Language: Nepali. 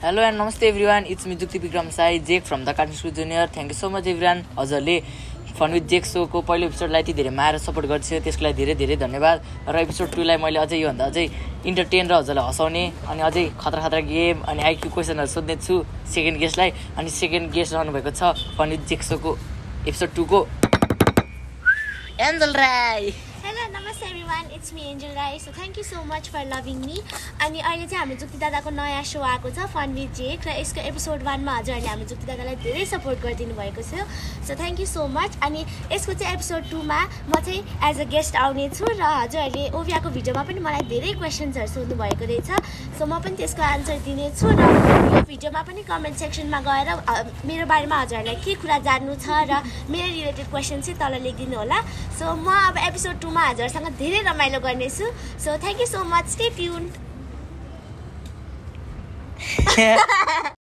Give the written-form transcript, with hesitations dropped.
Hello and namaste everyone. It's me Jukti Bikram Sai, Jake from the Cartoon Studio Junior. Thank you so much everyone. हजुरले फन विथ जेक शो को पहिलो एपिसोडलाई यति धेरै माया र सपोर्ट गर्छ त्यसको लागि धेरै धेरै धन्यवाद। र एपिसोड 2 लाई मैले अझै योभन्दा अझै इन्टरटेन र हजुरलाई हँसाउने अनि अझै खतरा खतरा गेम अनि आईक्यू क्वेशनहरु सोध्ने छु सेकेन्ड गेस्टलाई। अनि सेकेन्ड गेस्ट रहनु भएको छ फन विथ जेक शो को एपिसोड 2 को Angel Rai. Hello, namaste everyone. It's me Angel Rai. So thank you so much for loving me. अनि अहिले चाहिँ हाम्रो जुक्ति दादाको नयाँ शो आएको छ फन विथ जेक र यसको एपिसोड 1 मा हजुरहरूले हाम्रो जुक्ति दादालाई धेरै सपोर्ट गरिदिनु भएको छ। So thank you so much. अनि यसको चाहिँ एपिसोड 2 मा म चाहिँ एज अ गेस्ट आउने छु र हजुरहरूले ओभियाको भिडियोमा पनि मलाई धेरै क्वेशन्सहरु सोध्नु भएको रहेछ। सो म पनि त्यसको आन्सर दिने छु र यो भिडियोमा पनि कमेन्ट सेक्सनमा गएर मेरो बारेमा हजुरहरूलाई के कुरा जान्नु छ र मेरो रिलेटेड क्वेशन चाहिँ तल लेखिदिनु होला। सो म अब एपिसोड 2 मा हजुरसँग धेरै रमाइलो गर्नेछु। So thank you so much, stay tuned.